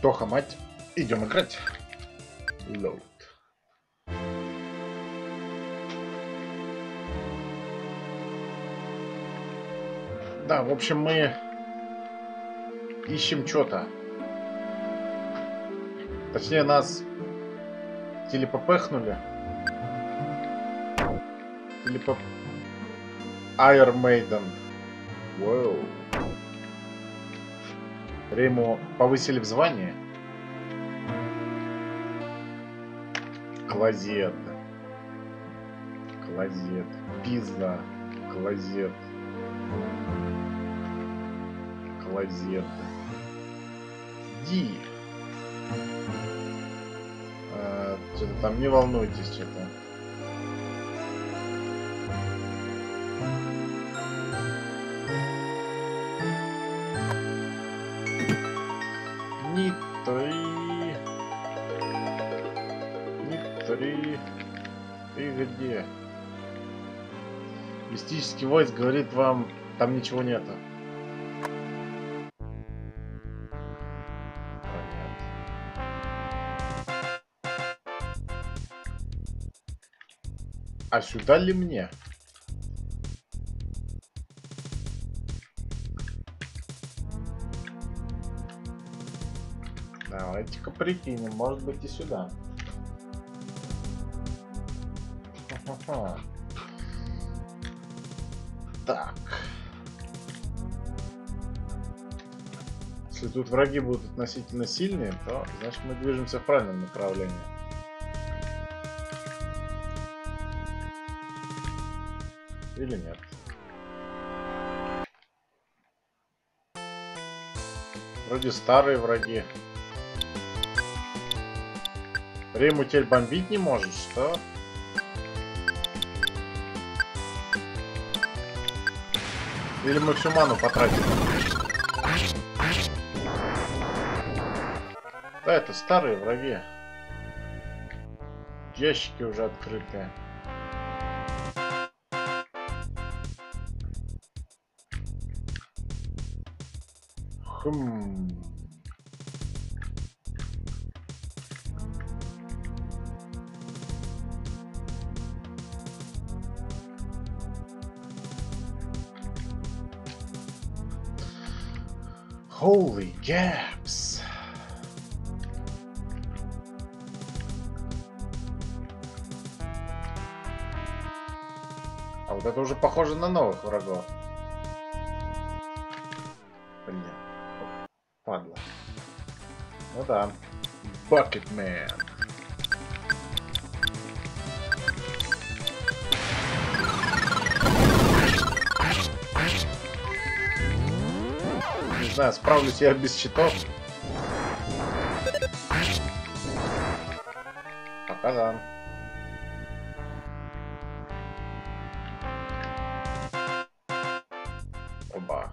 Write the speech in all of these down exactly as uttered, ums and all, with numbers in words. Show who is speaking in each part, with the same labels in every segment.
Speaker 1: Тоха, мать, идем играть. Load. Да, в общем, мы ищем что-то. Точнее, нас телепопехнули. Телепоп... Iron Maiden. Воу. Риму повысили в звании. Клозет. Клозет. Пизда. Клозет. Клозет. Ди. А, что-то там не волнуйтесь, что-то. Не три. Не три. Ты где? Мистический войск говорит вам, там ничего нету. А сюда ли мне? Давайте-ка прикинем, может быть и сюда. Ха-ха-ха. Так. Если тут враги будут относительно сильные, то значит мы движемся в правильном направлении. Или нет? Вроде старые враги. Риму теперь бомбить не может, что? Или мы всю ману потратим? Да, это старые враги. Ящики уже открытые. Хм. Holy gaps. А вот это уже похоже на новых врагов. Блин. Падла. Ну да. Bucketman. Не знаю, справлюсь я без щитов. Пока да. Оба.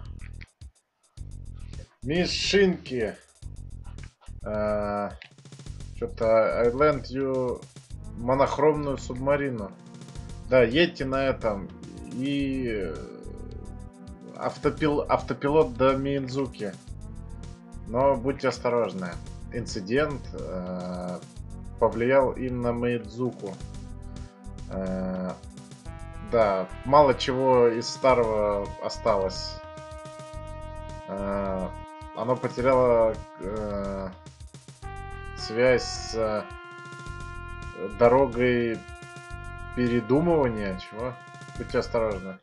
Speaker 1: Мишинки. А, что-то I lent you монохромную субмарину. Да, едьте на этом. И автопил... автопилот до Миядзуки. Но будьте осторожны. Инцидент э, повлиял и на Миядзуку. Э, да, мало чего из старого осталось. Э, оно потеряло э, связь с э, дорогой передумывания. Чего? Будьте осторожны.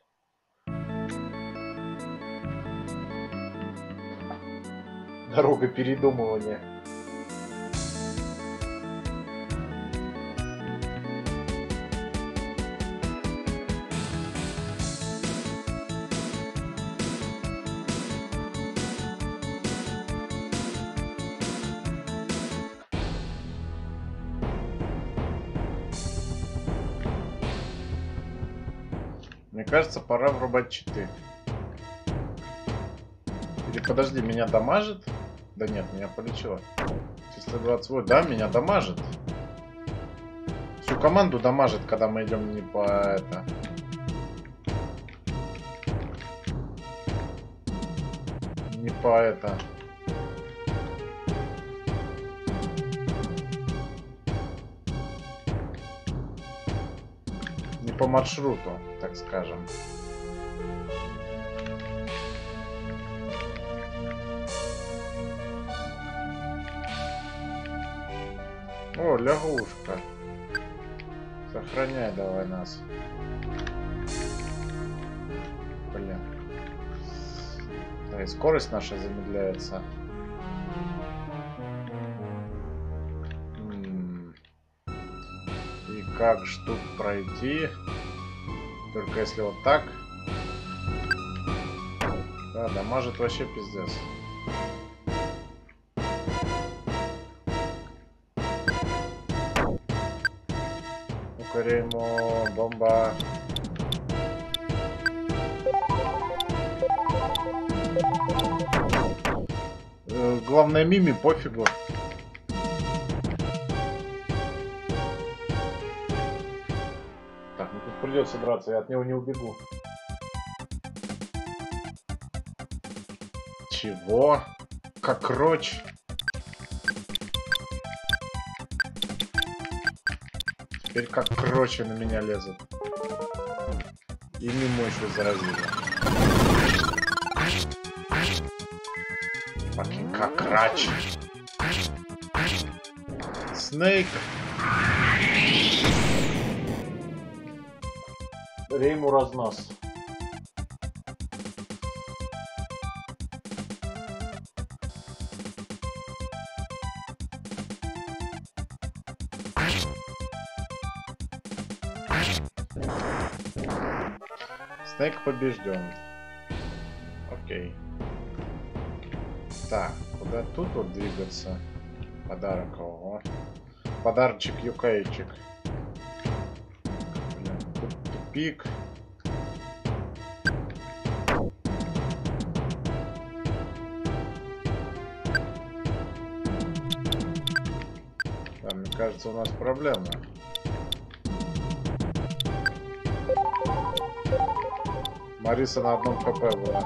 Speaker 1: Дорога передумывания. Мне кажется, пора врубать читы. Или подожди, меня дамажит? Да нет, меня полечило. четыреста двадцать восемь. Да, меня дамажит. Всю команду дамажит, когда мы идем не по это. Не по это. по маршруту, так скажем. О, лягушка. Сохраняй давай нас. Блин. Да, и скорость наша замедляется. М-м. И как ж тут пройти? Только если вот так. Да, дамажит вообще пиздец. Реймо, бомба. Э, главное, Мими, пофигу. Так, ну тут придется драться, я от него не убегу. Чего? Как роч? Теперь как кроче на меня лезут. И мимо еще заразили. Факин как крач. Снейк. Рейму разнос. Снейк побежден. Окей. Так, куда тут вот двигаться? Подарок. Ого. Подарочек юкейчик. Блин, тут тупик. Да, мне кажется, у нас проблема. Мариса на одном хп была.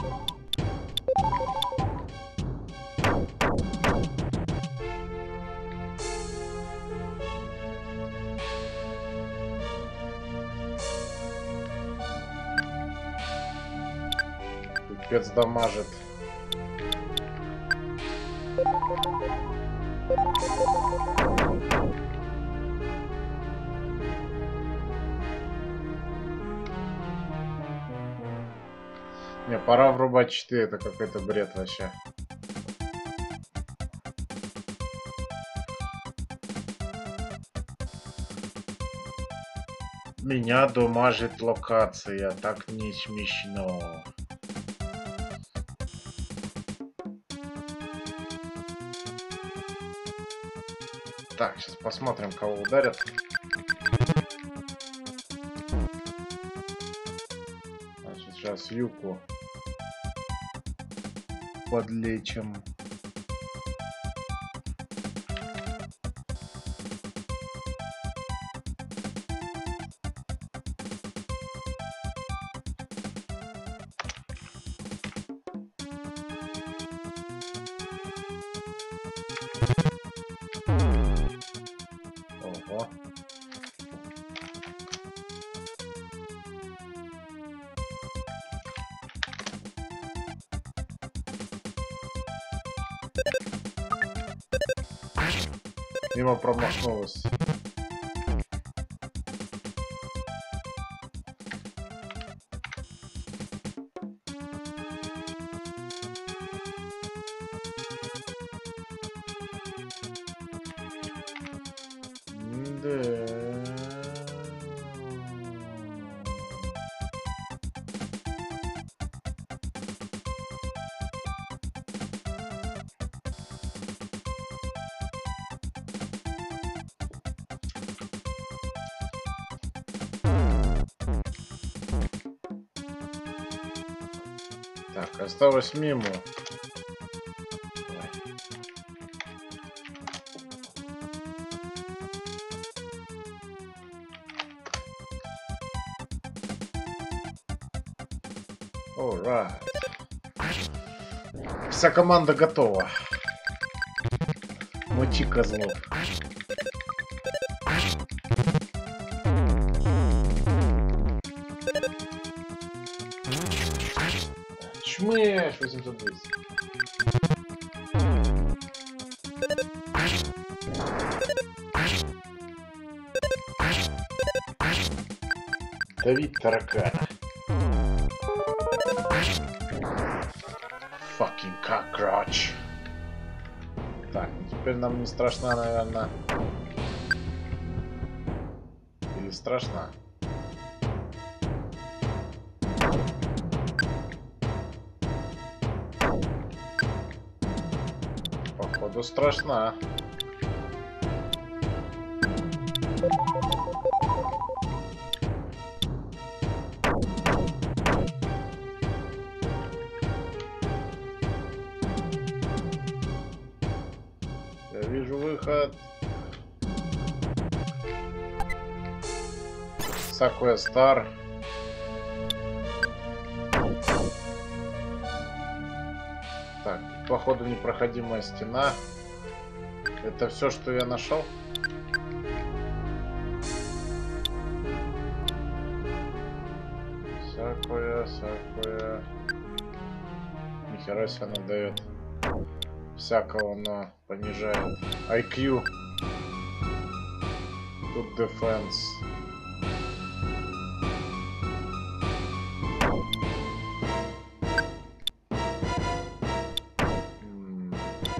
Speaker 1: Пипец дамажит. Не, пора врубать четыре, это какой-то бред вообще. Меня дамажит локация, так не смешно. Так, сейчас посмотрим, кого ударят. Значит, сейчас Юку подлечим. Ого. Мимо промахнулась. Да. Так, осталось мимо. Alright. Вся команда готова. Мочи козлов. Шмэш, восемьсот двадцать. Давид таракана. Fucking cockroach. Так, теперь нам не страшно, наверное. Или страшно? Походу страшно. Я вижу выход. Сакуя Стар. Так, походу непроходимая стена. Это все, что я нашел. Сакуя, Сакуя. Нихера себе она дает. Всякого, но понижает. ай кью. Тут Defense. М-м.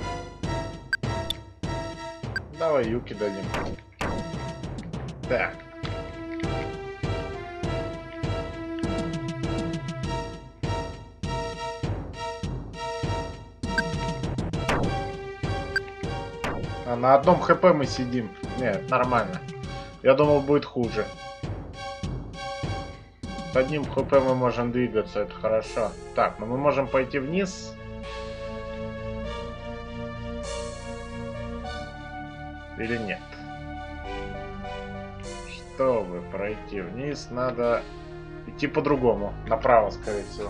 Speaker 1: Давай Юки дадим. Так. А на одном хп мы сидим. Нет, нормально. Я думал, будет хуже. С одним хп мы можем двигаться, это хорошо. Так, ну мы можем пойти вниз. Или нет? Чтобы пройти вниз, надо идти по-другому. Направо, скорее всего.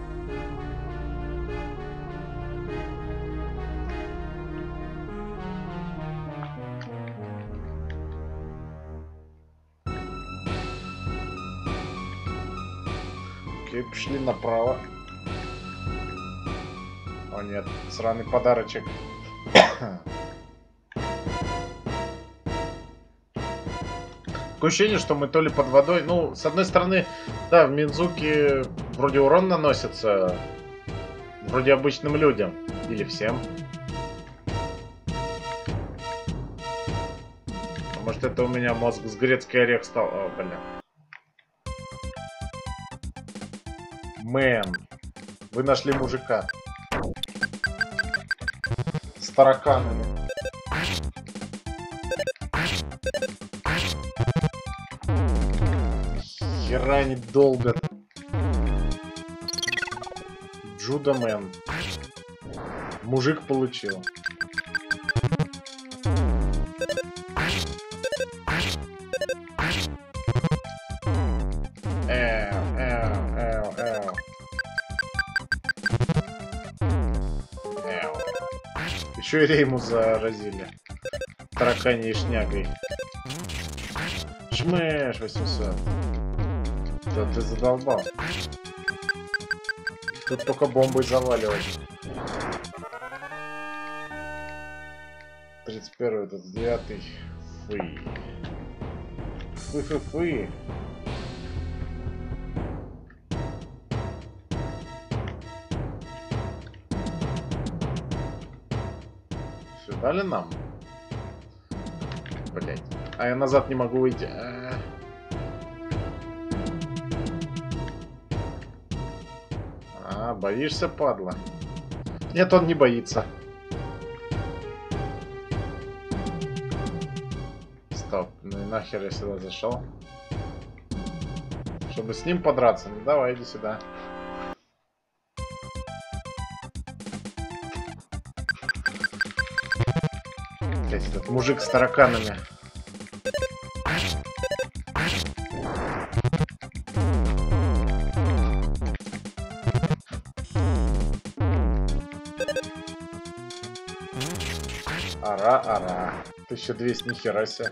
Speaker 1: Окей, пошли направо. О нет, сраный подарочек. Такое ощущение, что мы то ли под водой. Ну, с одной стороны, да, в Минзуке вроде урон наносится. Вроде обычным людям. Или всем. А может, это у меня мозг с грецкий орех стал. О, блин. Мэн. Вы нашли мужика. С тараканами. Хера недолго. Джуда Мэн. Мужик получил. Эу, эу, эу, эу. Эу. Еще и Рейму заразили. Тараканьей шнягой. Шмэш восемьсот. Да ты задолбал. Тут только бомбой заваливать. тридцать первый, тридцать девятый. Фы. Фы-фы-фы. Сюда ли нам? Блять. А я назад не могу выйти. А -а -а. А, боишься, падла? Нет, он не боится. Стоп, ну и нахер я сюда зашел? Чтобы с ним подраться. Ну давай, иди сюда. Блять, этот мужик с тараканами. Ара-ара. тысяча двести, нихера себе.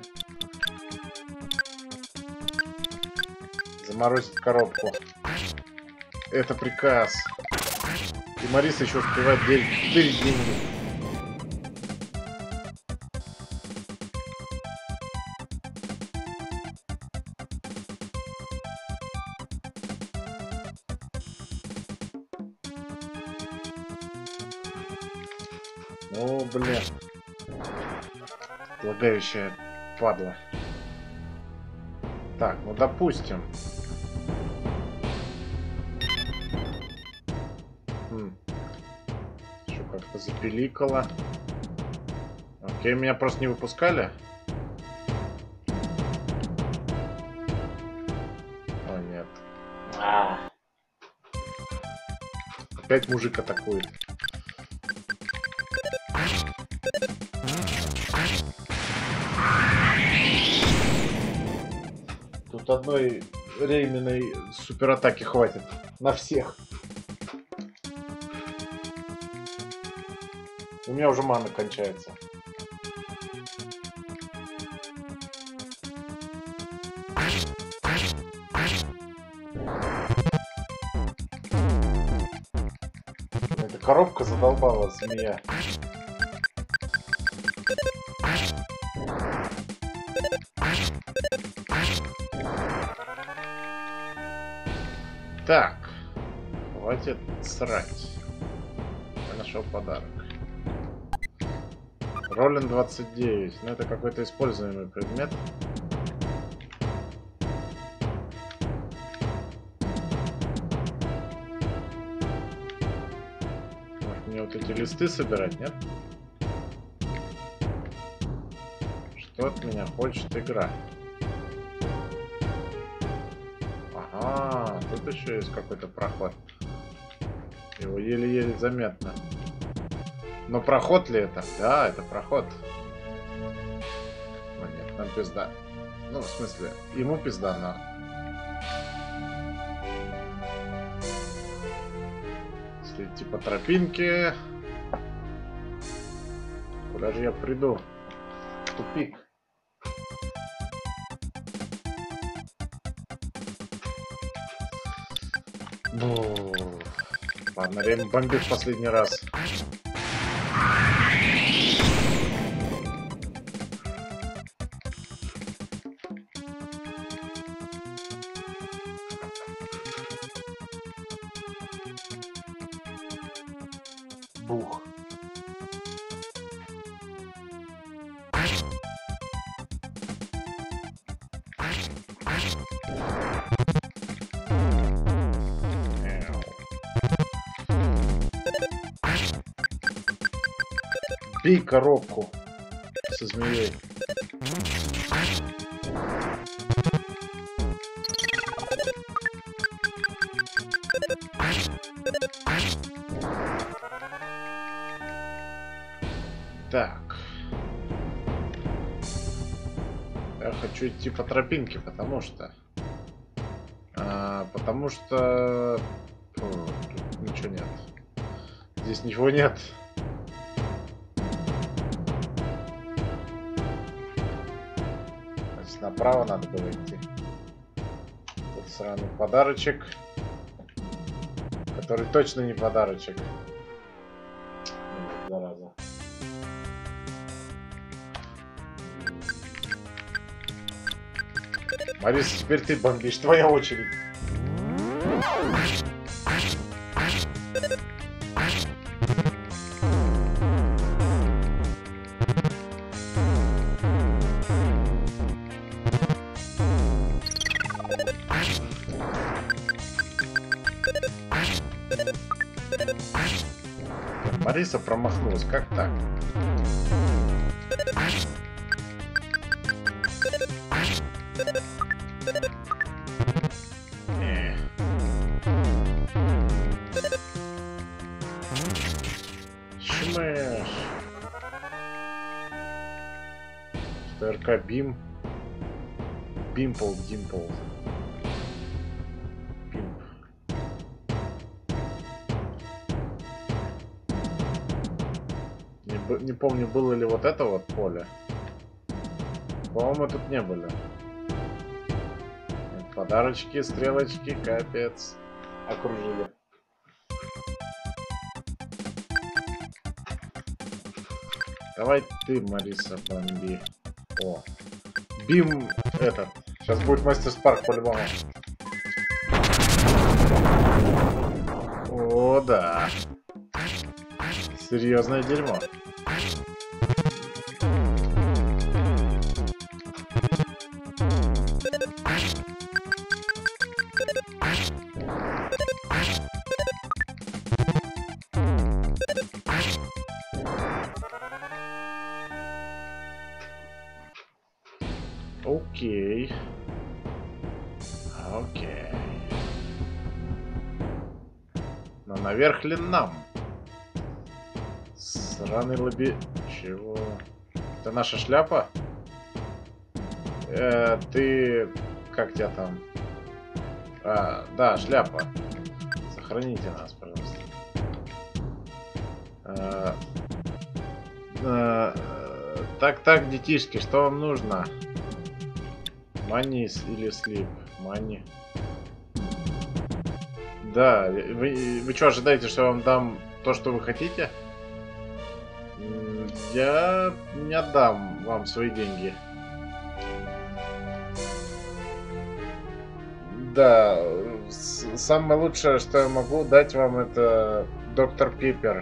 Speaker 1: Заморозить коробку. Это приказ. И Мариса еще успевает тырить деньги. О, блин. Лагающая падла. Так, ну допустим. Хм. Еще как-то запиликало. Окей, меня просто не выпускали. О, нет. А. Опять мужик атакует. Тут одной Рейменной суператаки хватит на всех. У меня уже мана кончается. Эта коробка задолбала, змея. Так, хватит срать. Я нашел подарок. Роллин двадцать девять. Ну, это какой-то используемый предмет. Может, мне вот эти листы собирать, нет? Что от меня хочет игра? Ага, тут еще есть какой-то проход. Его еле-еле заметно. Но проход ли это? Да, это проход. О, нет, нам пизда. Ну, в смысле, ему пизда, но... Если идти по тропинке... Куда же я приду? В тупик. Ну... Ладно, Рем бомбит в последний раз. Бух. Бей коробку со змеей. Так. Я хочу идти по тропинке, потому что... А, потому что... Фу, тут ничего нет. Здесь ничего нет. Значит, направо надо было идти. Тут сраный подарочек. Который точно не подарочек. Зараза. Мариса, теперь ты бомбишь, твоя очередь. Мариса промахнулась, как так? Шмэш. ТРК Бим. Бимпл, Димпл. Бимп. Не, не помню, было ли вот это вот поле. По-моему, тут не были. Подарочки, стрелочки, капец. Окружили. Давай ты, Мариса, бомби. О. Бим этот. Сейчас будет мастер Спарк по-любому. О, да. Серьезное дерьмо. Окей. Окей. Но наверх ли нам? Сраный лоби... Чего? Это наша шляпа? Э, ты... Как тебя там? А, да, шляпа. Сохраните нас, пожалуйста. Э, э, так, так, детишки, что вам нужно? Мани или слип? Мани. Да, вы, вы что, ожидаете, что я вам дам то, что вы хотите? Я не отдам вам свои деньги. Да, самое лучшее, что я могу дать вам, это доктор Пиппер.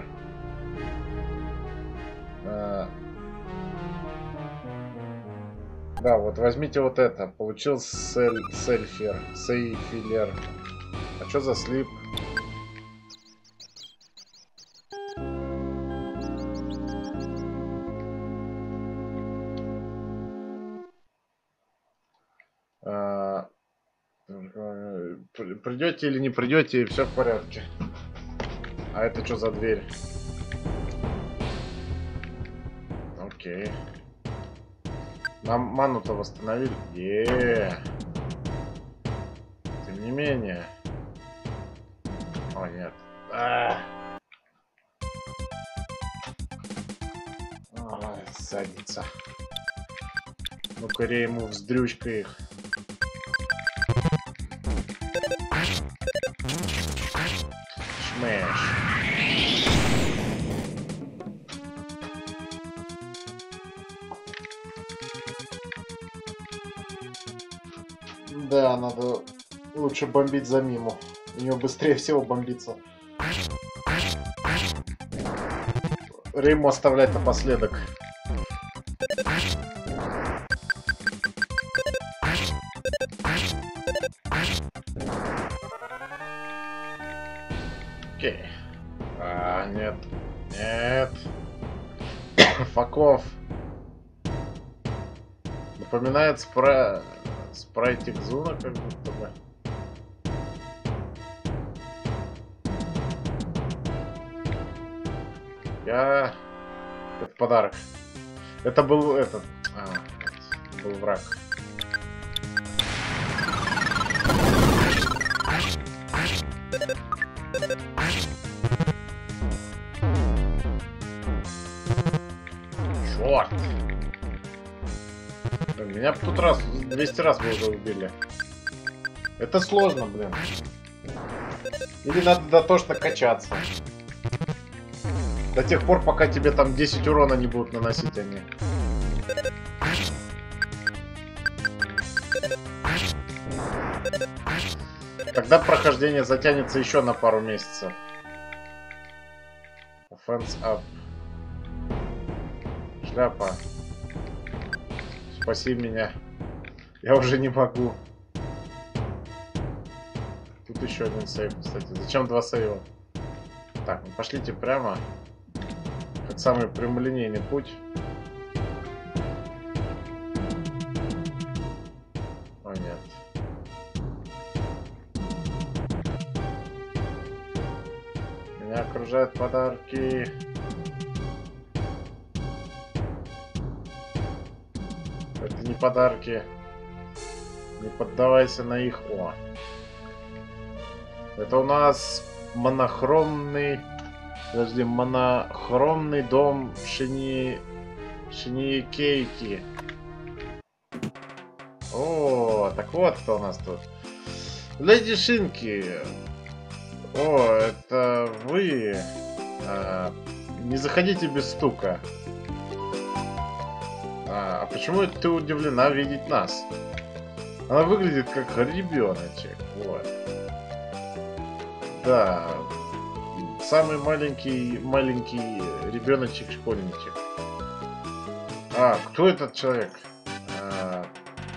Speaker 1: Да, вот возьмите вот это. Получил сель, сельфер, сейфилер. А что за слип? А, придете или не придете, и все в порядке. А это что за дверь? Окей. Нам ману-то восстановили. Е-е-е. Тем не менее. О, нет. А-а-а. Ой, задница. Ну-ка, ему вздрючка их. Шмэш. Да, надо лучше бомбить за Миму. У нее быстрее всего бомбится. Риму оставлять напоследок. Окей. А, нет. Нет. Факов. Напоминает спра... спрайтик Зуна, как будто бы. Я... Это подарок. Это был этот... А, это был враг. Черт! Меня в тот раз, двести раз вы уже убили. Это сложно, блин. Или надо дотошно качаться. До тех пор, пока тебе там десять урона не будут наносить они. Тогда прохождение затянется еще на пару месяцев. Offense up. Шляпа. Спаси меня. Я уже не могу. Тут еще один сейв, кстати. Зачем два сейва? Так, ну пошлите прямо. Как самый прямолинейный путь. О, нет. Меня окружают подарки. Это не подарки. Не поддавайся на их. О. Это у нас монохромный... Подожди, монохромный дом Шини... Шиникейки. О, так вот кто у нас тут. Леди Шинки. О, это вы. А, не заходите без стука. А, а почему ты удивлена видеть нас? Она выглядит как ребеночек. Вот. Да. Самый маленький, маленький ребеночек-школьничек. А, кто этот человек? А,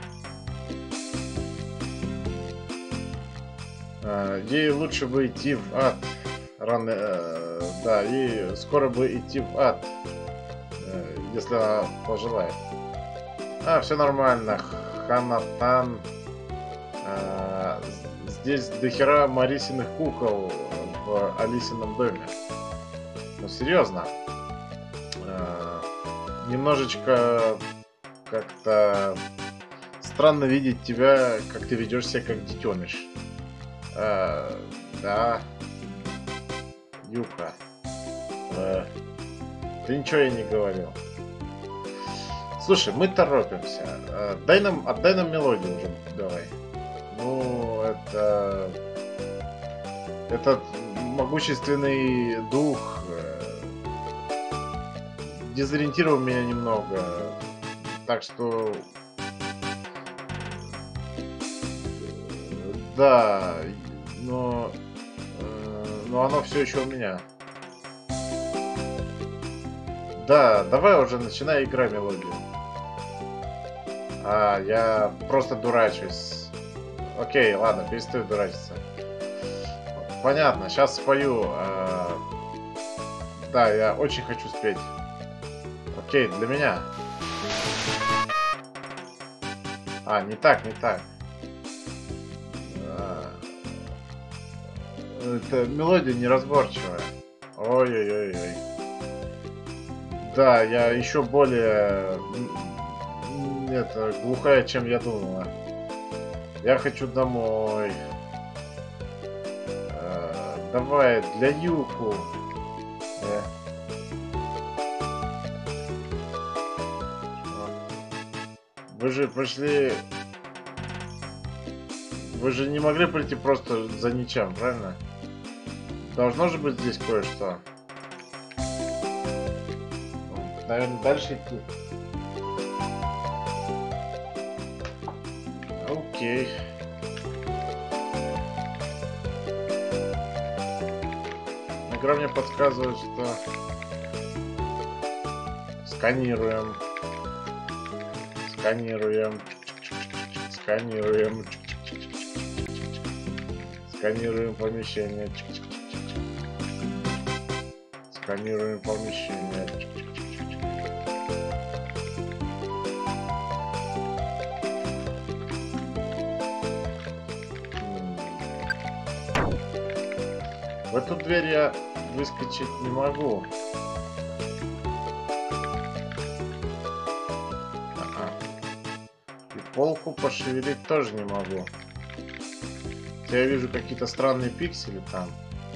Speaker 1: а, ей лучше бы идти в ад. Рано, э, да, ей скоро бы идти в ад, э, если она пожелает. А, все нормально. Ханатан. А, здесь дохера Марисиных кукол в Алисином доме. Ну, серьезно. А, немножечко как-то странно видеть тебя, как ты ведешь себя как детеныш. А, да. Юка. А, ты ничего я не говорил. Слушай, мы торопимся. А, дай нам, отдай нам мелодию уже, давай. Ну, это... Этот могущественный дух дезориентировал меня немного. Так что... Да, но... Но оно все еще у меня. Да, давай уже начинай играть мелодию. А, я просто дурачусь. Окей, ладно, перестаю дурачиться. Понятно, сейчас спою. А... Да, я очень хочу спеть. Окей, для меня. А, не так, не так. А... Это мелодия неразборчивая. Ой-ой-ой-ой. Да, я еще более... Это, глухая, чем я думала. Я хочу домой. А, давай, для Юку. Э. Вы же пришли... Вы же не могли прийти просто за ничем, правильно? Должно же быть здесь кое-что. Наверное, дальше идти. Окей. Игра мне подсказывает, что сканируем. Сканируем. Сканируем. Сканируем помещение. Сканируем помещение. В эту дверь я выскочить не могу. Ага. И полку пошевелить тоже не могу. Я вижу какие-то странные пиксели там.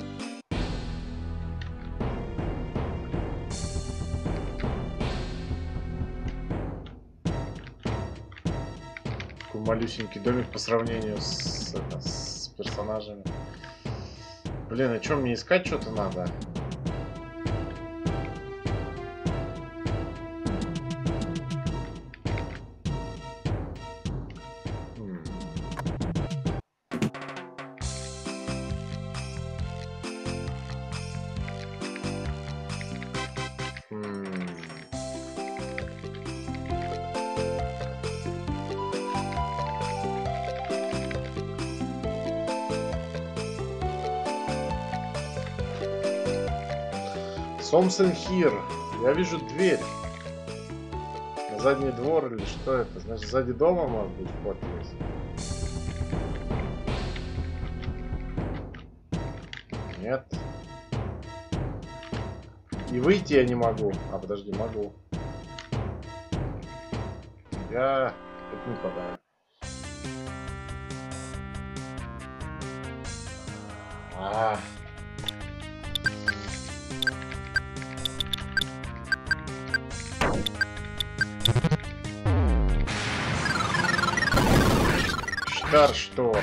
Speaker 1: Такой малюсенький домик по сравнению с, это, с персонажами. Блин, а что, мне искать что-то надо? Хм. Хм. Something here. Я вижу дверь. На задний двор или что это? Значит, сзади дома может быть вход есть? Нет. И выйти я не могу. А, подожди, могу. Я... Это не подарок. А. Старшторм.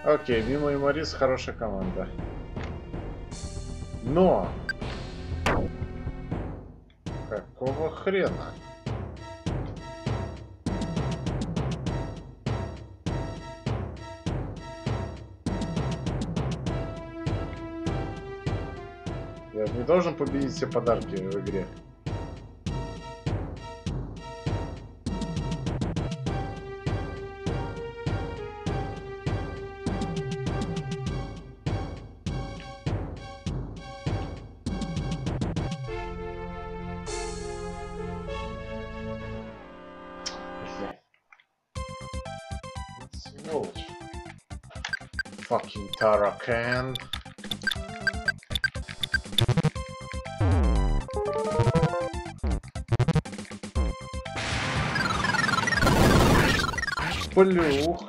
Speaker 1: Окей, Мимо и Морис хорошая команда. Но! Какого хрена? Я не должен победить все подарки в игре. Сволочь. Fucking Tarakan. Плюх.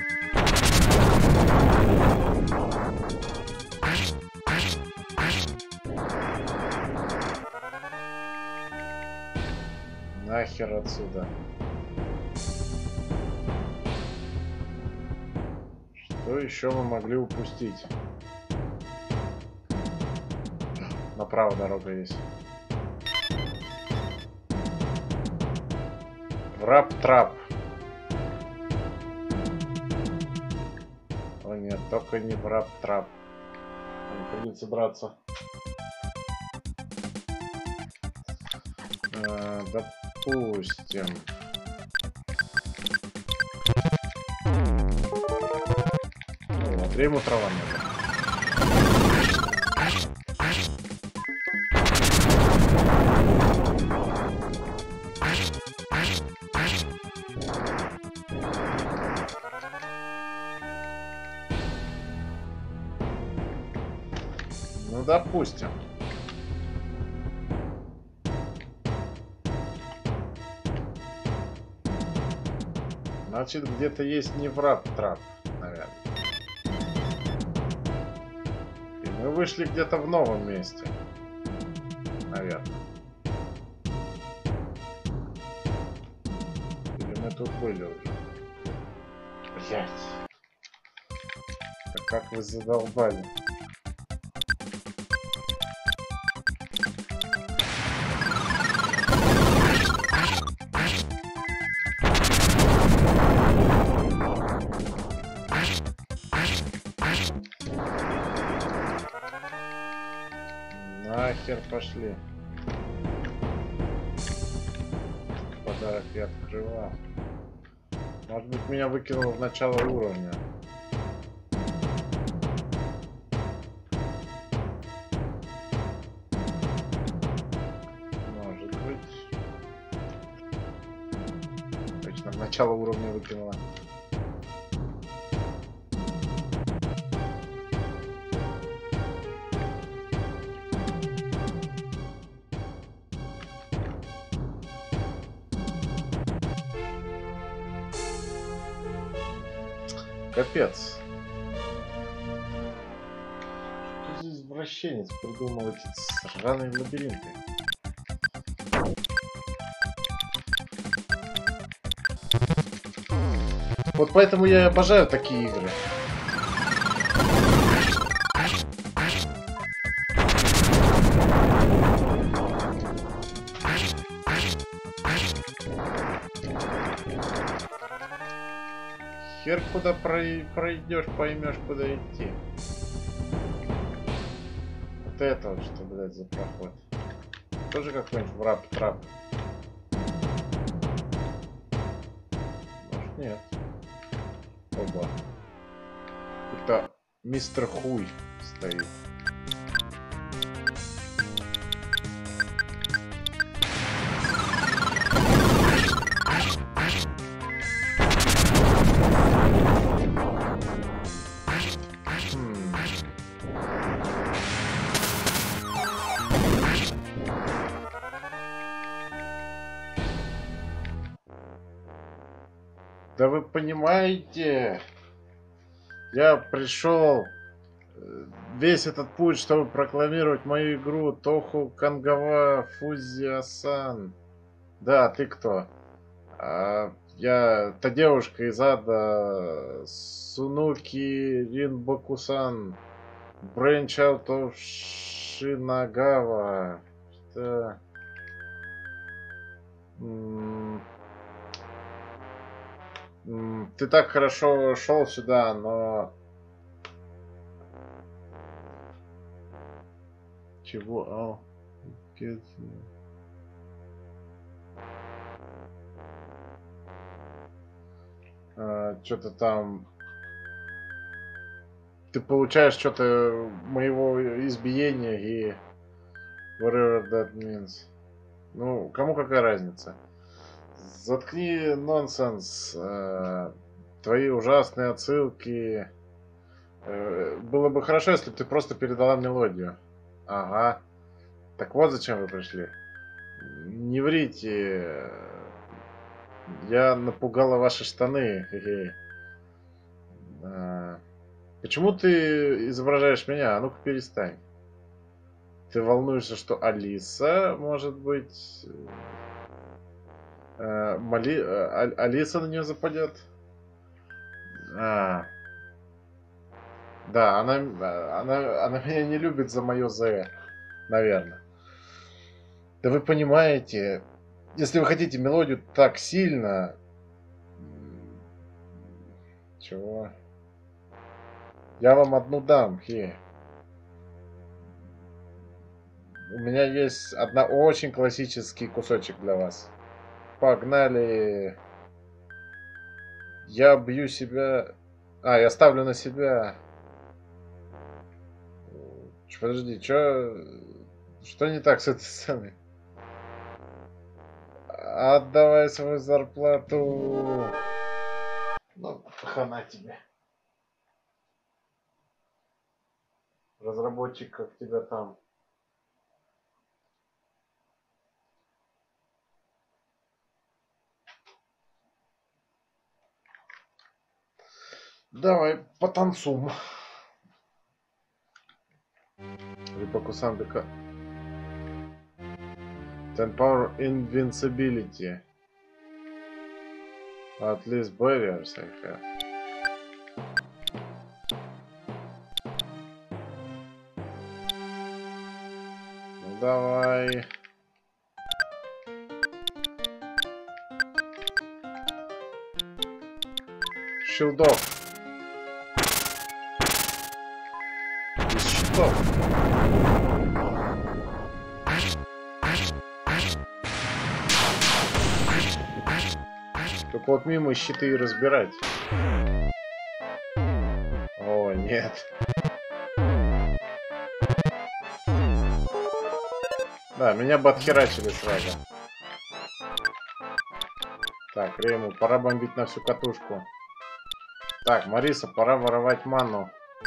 Speaker 1: Нахер отсюда. Что еще мы могли упустить? Направо дорога есть. Врап-трап. О нет, только не врап-трап. Придется браться. А, допустим. Вот, ему трава надо. Ну, допустим. Значит, где-то есть не врап-трап, наверное. И мы вышли где-то в новом месте. Наверное. Или мы тут были уже. Блять. Да как вы задолбали. Нахер пошли. Подарок я открывал. Может быть, меня выкинуло в начало уровня. Может быть. Точно, в начало уровня выкинуло. Капец. Что за извращенец придумал эти сраные лабиринты? Вот поэтому я и обожаю такие игры. Хер куда пройдешь, поймешь, куда идти. Вот это вот что, блядь, за проход. Тоже какой-нибудь врап-трап. Может, нет. Оба. Это мистер Хуй стоит. Да вы понимаете, я пришел весь этот путь, чтобы прокламировать мою игру Тоху Кангава Фузиасан. Да, ты кто? А, я та девушка из ада Су Цунуки Ринбоку-сан. Branch out of Shinagawa. Что? М -м Ты так хорошо шел сюда, но... Чего? Oh. А, что-то там... Ты получаешь что-то моего избиения и... Whatever that means. Ну, кому какая разница? Заткни нонсенс. Э, твои ужасные отсылки. Э, было бы хорошо, если бы ты просто передала мелодию. Ага. Так вот зачем вы пришли. Не врите. Я напугала ваши штаны. Хе-хе. А, почему ты изображаешь меня? А ну-ка перестань. Ты волнуешься, что Алиса, может быть... Э, Мали... А, Алиса на нее западет? А. Да, она, она, она меня не любит за мое З, наверное. Да вы понимаете, если вы хотите мелодию так сильно... Чего? Я вам одну дам, хе. У меня есть одна очень классический кусочек для вас. Погнали. Я бью себя... А, я ставлю на себя. Подожди, что... Что не так с этой сценой? Отдавай свою зарплату. Ну, хана тебе. Разработчик, как тебя там. Давай потанцуем. Рибаку-сан дека. Ten power invincibility. At least barriers I have. Ну давай. Шилдов. Из щитов. Только вот мимо щиты и разбирать. О, нет. Да, меня бы отхерачили сразу. Так, Рейму, пора бомбить на всю катушку. Так, Мариса, пора воровать ману.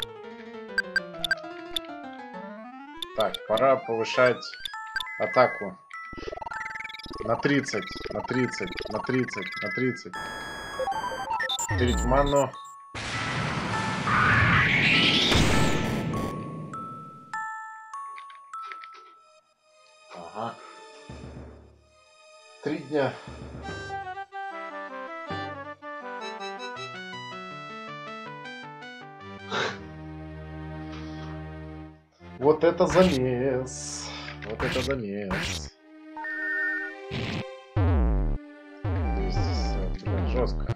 Speaker 1: Так, пора повышать атаку. На тридцать, на тридцать, на тридцать, на тридцать. Тырить ману. Ага. Три дня. Вот это замес. Вот это замес. Блин, жестко.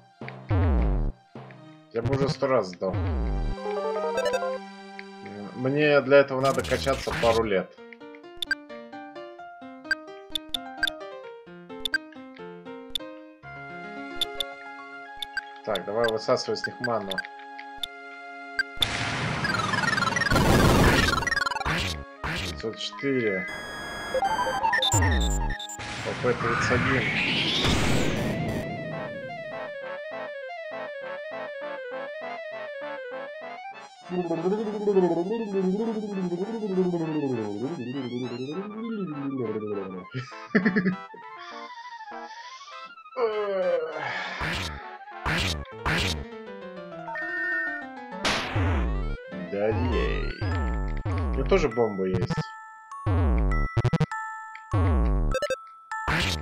Speaker 1: Я бы уже сто раз сдал. Мне для этого надо качаться пару лет. Так, давай высасывай с них ману. пятьсот четыре. ПП тридцать один. Да ей. У меня тоже бомба есть.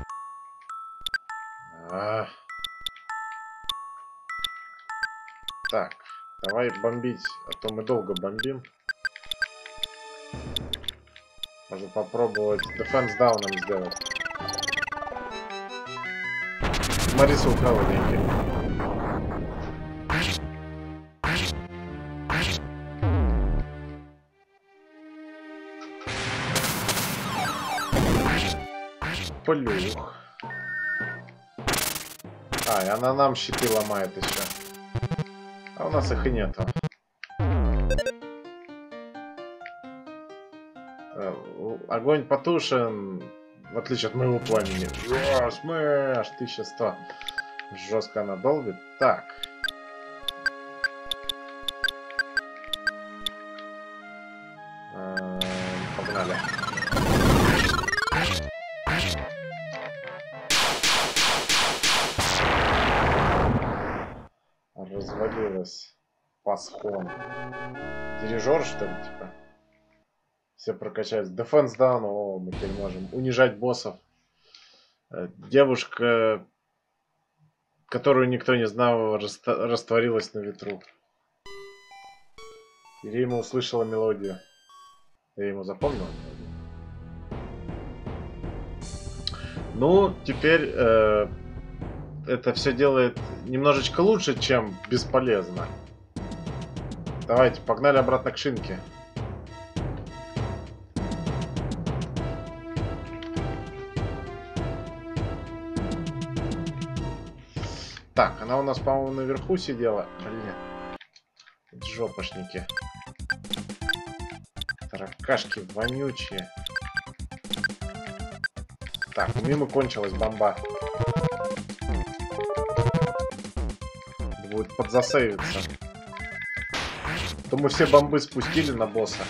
Speaker 1: А. Так, давай бомбить, а то мы долго бомбим. Можно попробовать дефенс дауном сделать. Мариса украла деньги. Плюх. А, и она нам щиты ломает еще. А у нас их и нету. Огонь потушен, в отличие от моего пламени. О, смэш, тысяча сто. Жестко она долбит. Так. Эм, погнали. Развалилась. Пасхон. Дирижер, что ли, типа? Все прокачались. Defense down. О, мы теперь можем унижать боссов. Девушка, которую никто не знал, растворилась на ветру. Рима услышала мелодию. Я ему запомнил. Ну, теперь э, это все делает немножечко лучше, чем бесполезно. Давайте, погнали обратно к шинке. Так, она у нас, по-моему, наверху сидела. Блин. Жопошники. Таракашки вонючие. Так, мимо кончилась бомба. Будет подзасейвиться. То мы все бомбы спустили на босса.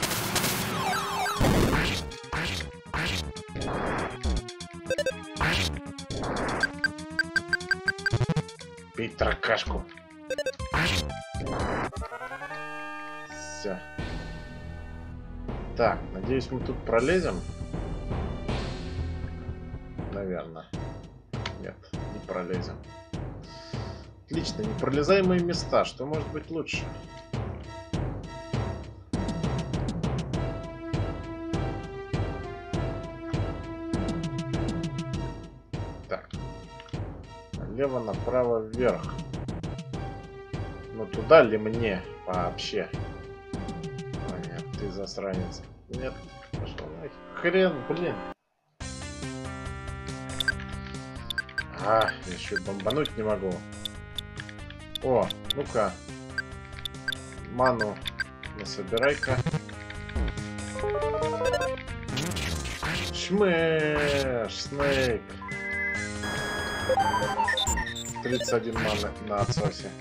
Speaker 1: Бей таракашку. Все. Так, надеюсь, мы тут пролезем. Наверное. Нет, не пролезем. Отлично, непролезаемые места. Что может быть лучше? Так. Налево, направо, вверх. Ну туда ли мне вообще? А, нет, ты засранец. Нет, пошел нахер. Хрен, блин. А, еще бомбануть не могу. О, ну-ка. Ману насобирай-ка. Шмэш, Снейк. тридцать один маны на отсосе.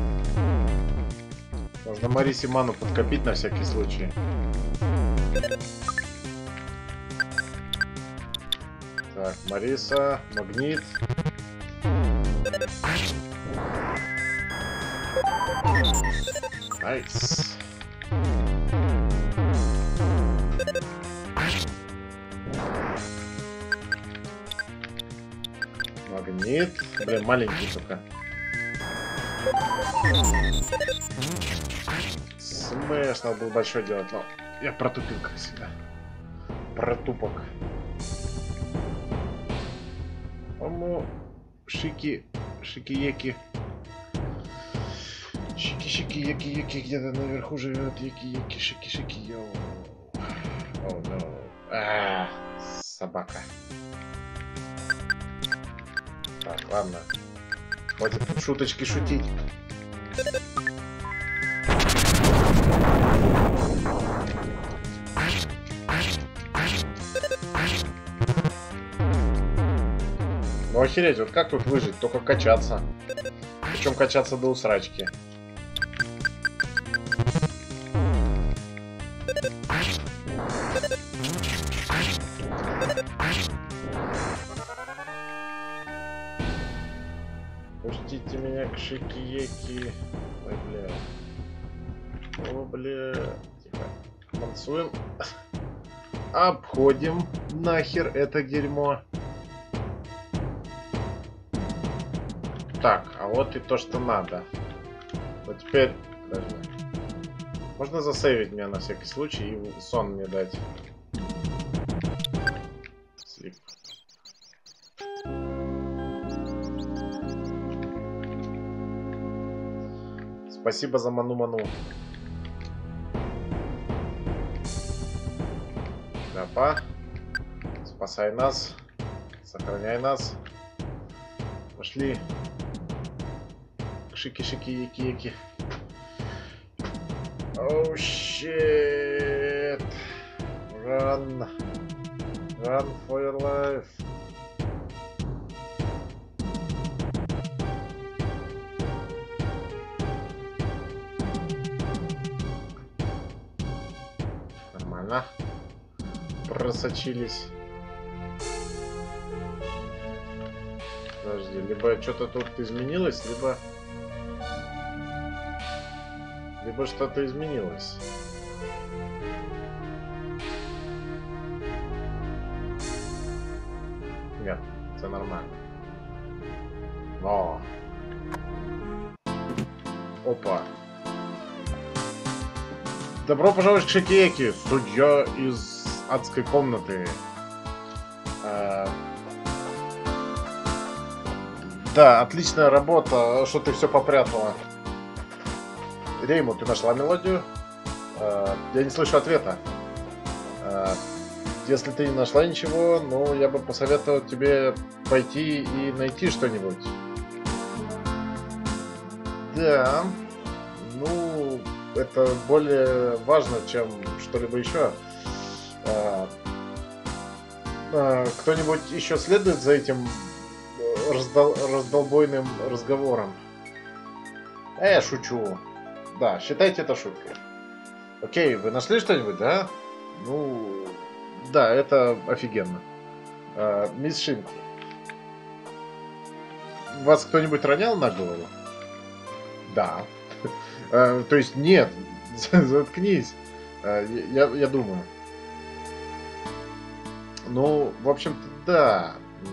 Speaker 1: Можно Марисе ману подкопить на всякий случай. Так, Мариса, магнит. Найс. Магнит. Блин, маленький только. Смэш, надо было большой делать, но я протупил, как всегда. Протупок. По-моему, шики, шики-еки. Шики-шики-еки-еки где-то наверху живет. Еки-еки, шики-шики, йоу. О, no. А, собака. Так, ладно. Хватит тут шуточки шутить. Ну охереть, вот как тут выжить? Только качаться. Причем качаться до усрачки. Пустите меня к шики-еки. Ой, бля. О, бля. Тихо. Мансуем. Обходим нахер это дерьмо. Так, а вот и то, что надо. Вот теперь... Подожди. Можно засейвить меня на всякий случай и сон мне дать. Слип. Спасибо за ману-ману. Опа. Спасай нас. Сохраняй нас. Пошли. Шики-шики-яки-яки. Оу, щит. Run. Run for your life. Нормально. Просочились. Подожди, либо что-то тут изменилось, либо... Либо что-то изменилось. Нет, это нормально. О! Опа! Добро пожаловать к Шикеки, судья из адской комнаты. А... Да, отличная работа, что ты все попрятала. Рейму, ты нашла мелодию? А, я не слышу ответа. А, если ты не нашла ничего, ну, я бы посоветовал тебе пойти и найти что-нибудь. Да. Ну, это более важно, чем что-либо еще. А, а, кто-нибудь еще следует за этим раздол раздолбойным разговором? А я шучу. Да, считайте это шуткой. Окей, вы нашли что-нибудь, да? Ну, да, это офигенно. А, мисс Шинку, вас кто-нибудь ронял на голову? Да. А, то есть нет, заткнись. А, я, я думаю. Ну, в общем-то, да.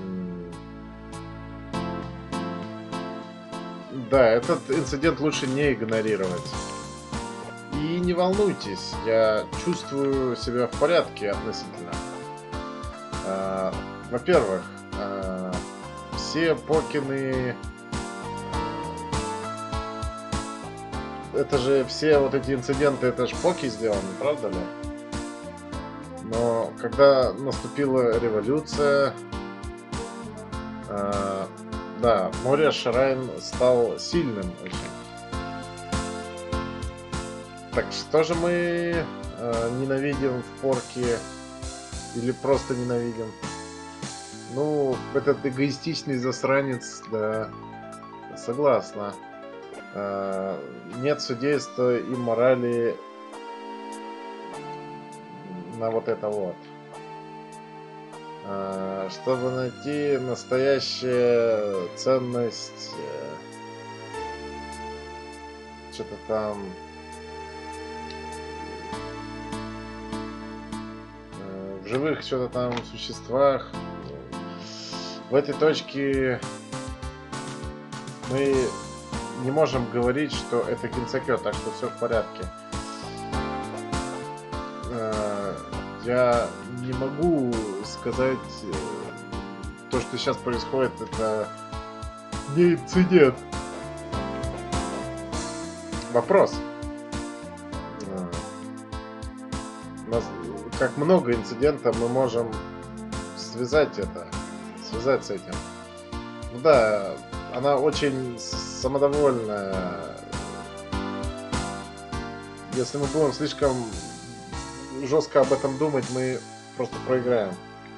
Speaker 1: Да, этот инцидент лучше не игнорировать. И не волнуйтесь, я чувствую себя в порядке относительно. А, во-первых, а, все покины... Это же все вот эти инциденты, это же поки сделаны, правда ли? Но когда наступила революция... А, да, Мориа Шрайн стал сильным очень. Так что же мы э, ненавидим в порке? Или просто ненавидим? Ну, этот эгоистичный засранец, да, согласна. Э, нет судейства и морали на вот это вот. Чтобы найти настоящую ценность, что-то там, в живых что-то там существах, в этой точке мы не можем говорить, что это Гинсакё, так что все в порядке. Я не могу сказать, то, что сейчас происходит, это не инцидент. Вопрос. У нас, как много инцидентов, мы можем связать это, связать с этим. Ну да, она очень самодовольная. Если мы будем слишком жестко об этом думать, мы просто проиграем.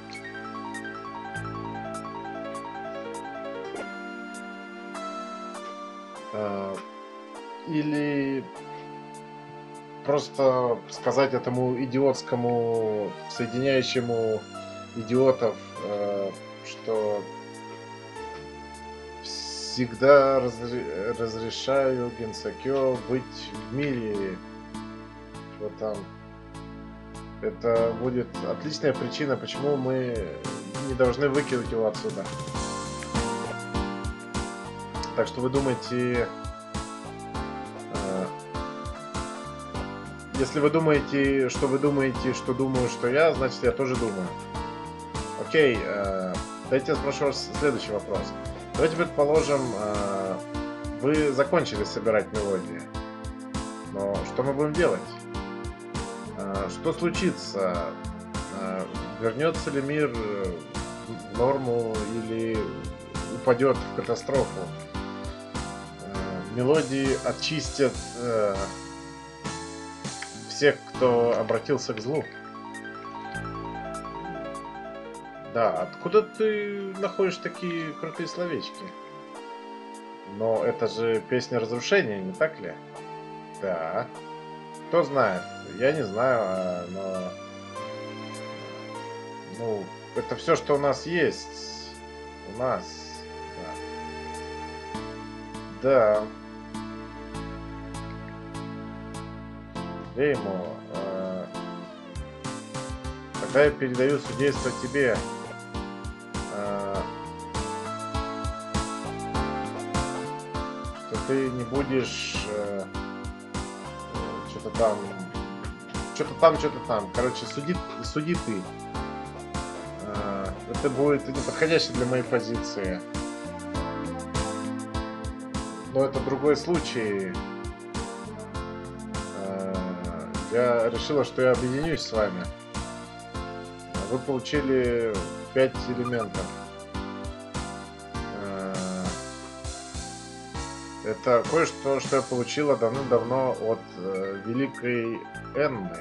Speaker 1: Или просто сказать этому идиотскому, соединяющему идиотов, что всегда разри- разрешаю Гинсакё быть в мире. Вот там. Это будет отличная причина, почему мы не должны выкинуть его отсюда. Так что вы думаете, Если вы думаете, что вы думаете, что думаю, что я, значит я тоже думаю. Окей, э, дайте я спрошу вас следующий вопрос. Давайте предположим, э, вы закончили собирать мелодии. Но что мы будем делать? Э, что случится? Э, вернется ли мир в норму или упадет в катастрофу? Э, мелодии очистят э, всех, кто обратился к злу. Да, откуда ты находишь такие крутые словечки? Но это же песня разрушения, не так ли? Да. Кто знает? Я не знаю, но... Ну, это все, что у нас есть. У нас. Да. Да. Деймо, э... тогда я передаю судейство тебе. Что ты не будешь э, э, что-то там, что-то там, что-то там. Короче, суди, суди ты. Э, это будет неподходящее для моей позиции. Но это другой случай. Э, я решила, что я объединюсь с вами. Вы получили пять элементов. Это кое-что, что я получила давным-давно от э, великой Энны.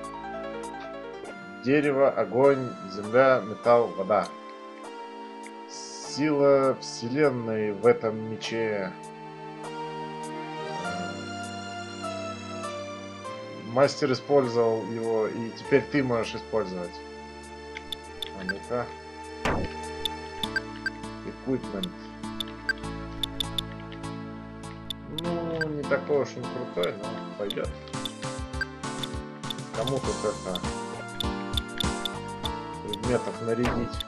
Speaker 1: Дерево, огонь, земля, металл, вода. Сила вселенной в этом мече. Мастер использовал его, и теперь ты можешь использовать. А ну-ка. Equipment. Ну, не такой уж он крутой, но пойдет. Кому тут это предметов нарядить?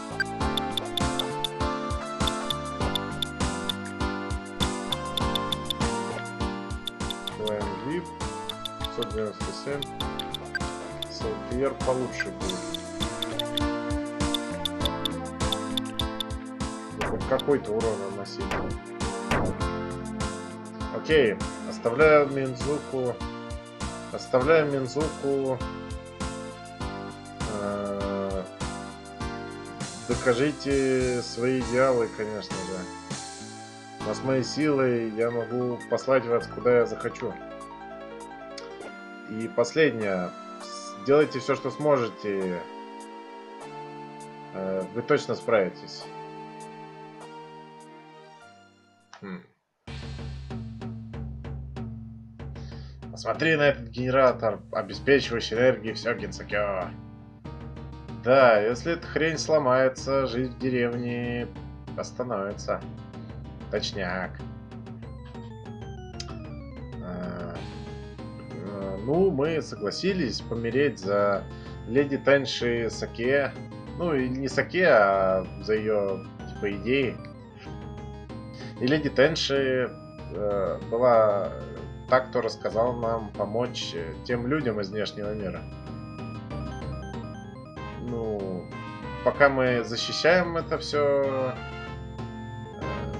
Speaker 1: Клайм вип пятьсот девяносто семь. Солфьер получше будет. Ну, хоть какой-то урон наносить. Окей, оставляю Минзуку. Оставляю Минзуку. Э, докажите свои идеалы, конечно же. Но с моей силой я могу послать вас куда я захочу. И последнее. Делайте все, что сможете. Э, вы точно справитесь. Хм. Посмотри на этот генератор, обеспечивающий энергией все Гинсокё. Да, если эта хрень сломается, жить в деревне остановится. Точняк. А, а, ну, мы согласились помереть за леди Тенши Саке. Ну, и не Саке, а за ее, типа, идеи. И леди Тенши э, была... та, кто рассказал нам помочь тем людям из внешнего мира. Ну, пока мы защищаем это все, э,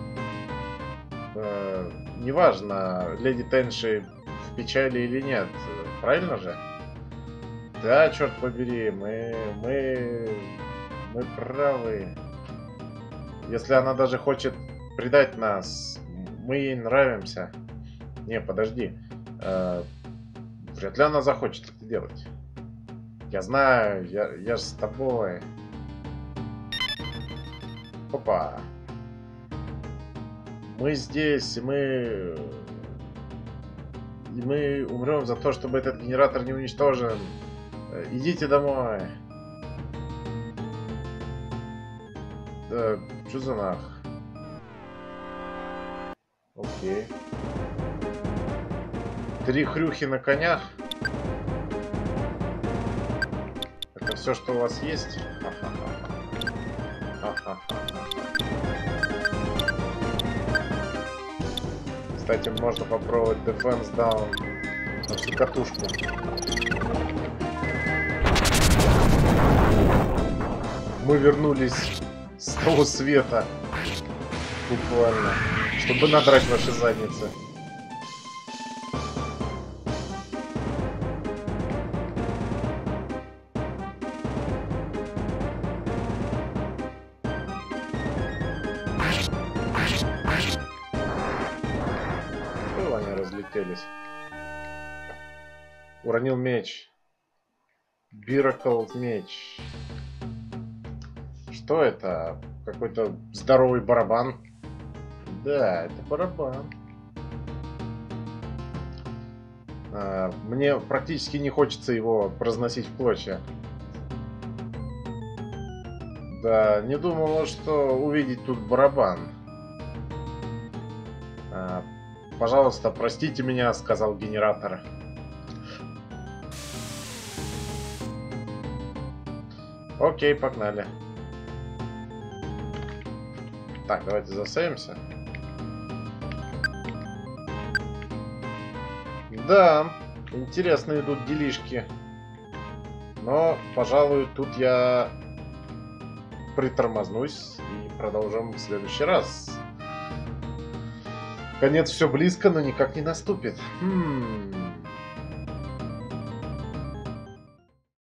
Speaker 1: э, неважно, леди Тенши в печали или нет, правильно же? Да, черт побери, мы, мы, мы правы. Если она даже хочет предать нас, мы ей нравимся. Не, подожди. Э, вряд ли она захочет это делать. Я знаю, я, я же с тобой. Опа. Мы здесь, и мы... И мы умрем за то, чтобы этот генератор не уничтожен. Идите домой. Да, что за нах? Окей. Три хрюхи на конях. Это все, что у вас есть? Кстати, можно попробовать Defense Down на всю катушку. Мы вернулись с того света. Буквально. Чтобы надрать ваши задницы. Ну, они разлетелись. Уронил меч. Биракл меч. Что это? Какой-то здоровый барабан. Да, это барабан. А, мне практически не хочется его разносить в клочья. Да, не думала, что увидеть тут барабан. А, пожалуйста, простите меня, сказал генератор. Окей, погнали. Так, давайте засейвимся. Да, интересно идут делишки. Но, пожалуй, тут я притормознусь и продолжим в следующий раз. Конец все близко, но никак не наступит. Хм...